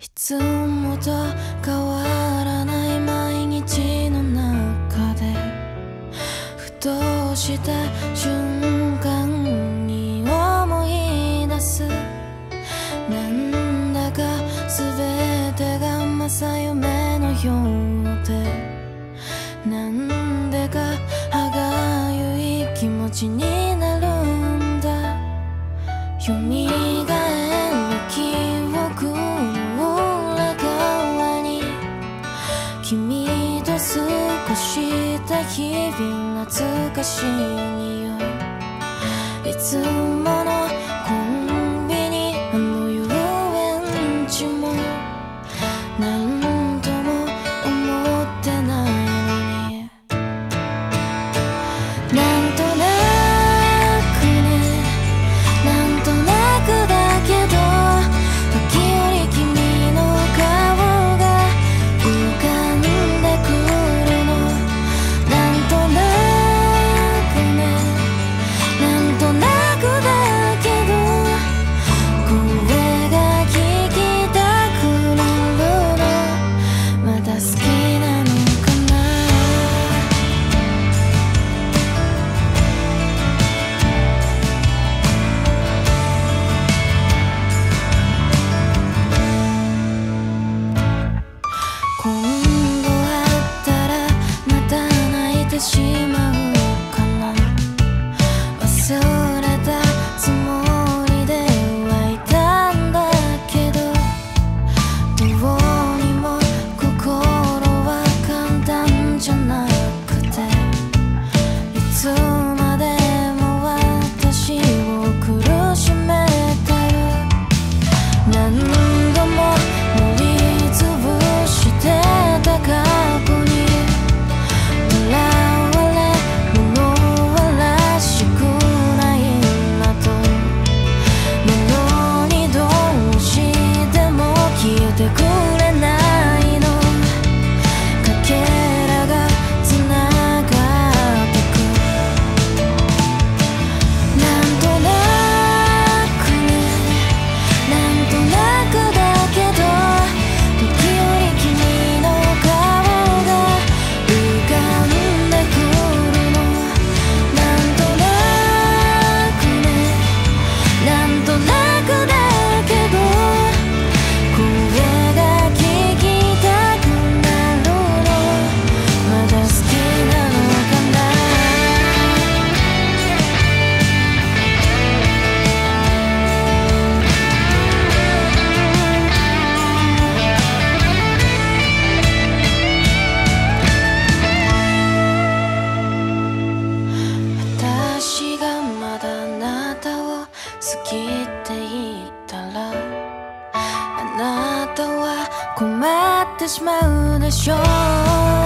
つもと変わらない毎日の中でふとした瞬間に思い出す。なんだか全てが正夢のようで、なんでか歯がゆい気持ちになるんだ。蘇る記憶の裏側に君と過ごした日々懐かしい匂い。いつものコンビニあの遊園地も何とも思ってないのに、なんとなくね、なんとなくだけど時折君の顔が浮かんでくるの。なんとなくね、なんとなくだけど声が聞きたくなるの。まだ好きなのかな。今度会ったらまた泣いてしまうかな。忘れたつもりではいたんだけど、どうにも心は簡単じゃなくて、いつまでも私を苦しめてる。何度も乗りつぶしてた過去に笑われるのはらしくないなと。なのにどうしても消えてくれないの。かけらがつながってく。なんとなくね、なんとなくだけど時折君の顔が浮かんでくるの。なんとなくね、なんとなくだけど声が聞きたくなるの。まだ好きなのかな。私がまだあなたを好きって言ったら、あなたは困ってしまうでしょう。